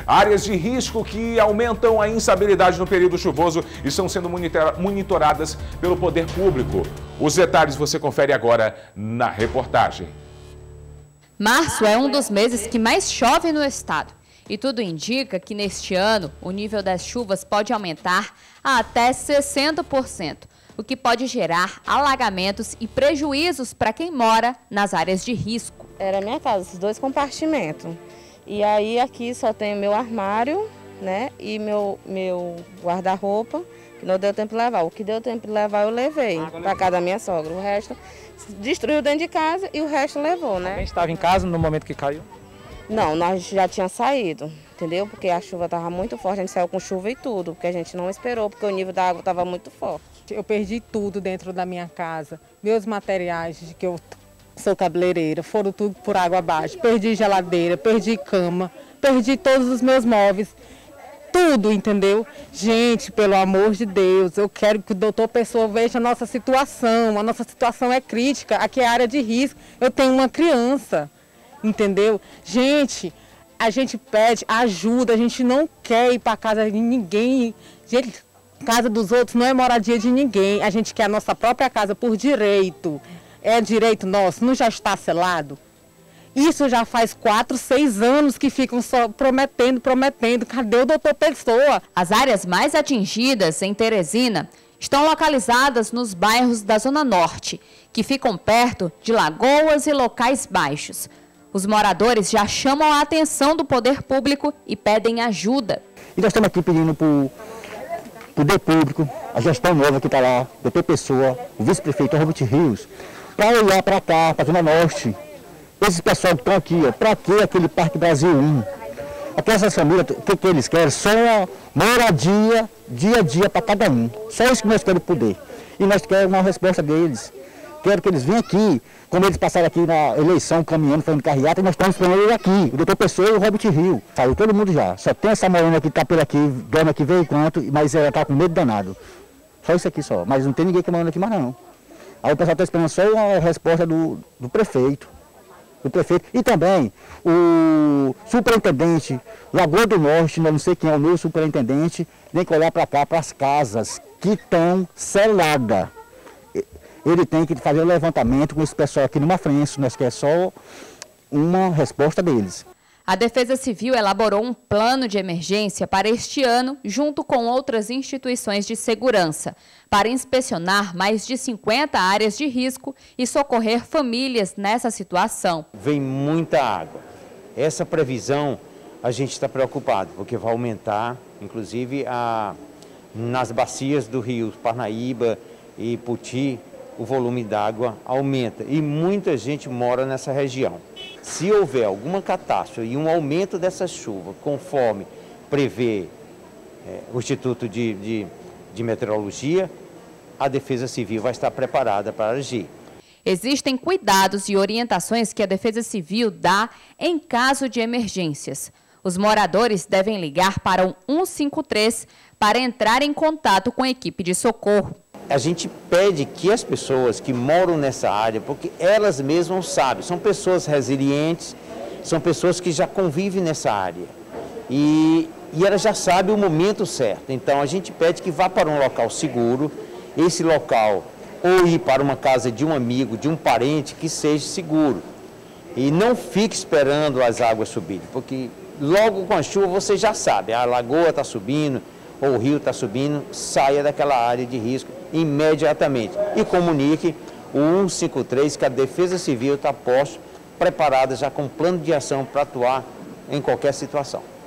Áreas de risco que aumentam a instabilidade no período chuvoso estão sendo monitoradas pelo poder público. Os detalhes você confere agora na reportagem. Março é um dos meses que mais chove no estado. E tudo indica que neste ano o nível das chuvas pode aumentar a até 60%, o que pode gerar alagamentos e prejuízos para quem mora nas áreas de risco. Era a minha casa, esses 2 compartimentos. E aí aqui só tem o meu armário, né, e meu guarda-roupa, que não deu tempo de levar. O que deu tempo de levar eu levei para casa da minha sogra. O resto destruiu dentro de casa e o resto levou, né? Alguém estava em casa no momento que caiu? Não, nós já tínhamos saído, entendeu? Porque a chuva estava muito forte, a gente saiu com chuva e tudo, porque a gente não esperou, porque o nível da água estava muito forte. Eu perdi tudo dentro da minha casa, meus materiais, de que eu sou cabeleireira, foram tudo por água abaixo. Perdi geladeira, perdi cama, perdi todos os meus móveis, tudo, entendeu? Gente, pelo amor de Deus, eu quero que o doutor Pessoa veja a nossa situação é crítica, aqui é área de risco, eu tenho uma criança, entendeu? Gente, a gente pede ajuda, a gente não quer ir para casa de ninguém, gente, casa dos outros não é moradia de ninguém, a gente quer a nossa própria casa por direito. É direito nosso, não já está selado? Isso já faz 4, 6 anos que ficam só prometendo. Cadê o doutor Pessoa? As áreas mais atingidas em Teresina estão localizadas nos bairros da Zona Norte, que ficam perto de lagoas e locais baixos. Os moradores já chamam a atenção do poder público e pedem ajuda. E nós estamos aqui pedindo para o poder público, a gestão nova que está lá, o doutor Pessoa, o vice-prefeito Robert Rios, para olhar para cá, para a Zona Norte. Esses pessoal que estão aqui, para que aquele Parque Brasil 1? Aquelas famílias, o que eles querem? Só uma moradia, dia a dia para cada um. Só isso que nós queremos poder. E nós queremos uma resposta deles. Quero que eles venham aqui, como eles passaram aqui na eleição, caminhando, fazendo carreata, e nós estamos esperando eles aqui, o doutor Pessoa e o Robert Rios. Saiu todo mundo já. Só tem essa morena que está por aqui, dorme aqui, veio enquanto, mas ela está com medo danado. Só isso aqui só. Mas não tem ninguém que morando aqui mais não. Aí o pessoal está esperando só uma resposta do prefeito. E também o superintendente, Lagoa do Norte, não sei quem é o meu superintendente, tem que olhar para cá, para as casas que estão seladas. Ele tem que fazer o levantamento com esse pessoal aqui numa frente, nós queremos só uma resposta deles. A Defesa Civil elaborou um plano de emergência para este ano, junto com outras instituições de segurança, para inspecionar mais de 50 áreas de risco e socorrer famílias nessa situação. Vem muita água. Essa previsão a gente está preocupado, porque vai aumentar, inclusive, nas bacias do rio Parnaíba e Puti, o volume d'água aumenta e muita gente mora nessa região. Se houver alguma catástrofe e um aumento dessa chuva, conforme prevê o Instituto de Meteorologia, a Defesa Civil vai estar preparada para agir. Existem cuidados e orientações que a Defesa Civil dá em caso de emergências. Os moradores devem ligar para o 153 para entrar em contato com a equipe de socorro. A gente pede que as pessoas que moram nessa área, porque elas mesmas sabem, são pessoas resilientes, são pessoas que já convivem nessa área e elas já sabem o momento certo. Então a gente pede que vá para um local seguro, esse local ou ir para uma casa de um amigo, de um parente que seja seguro. E não fique esperando as águas subirem, porque logo com a chuva você já sabe, a lagoa está subindo, ou o rio está subindo, saia daquela área de risco imediatamente e comunique o 153 que a Defesa Civil está preparada já com plano de ação para atuar em qualquer situação.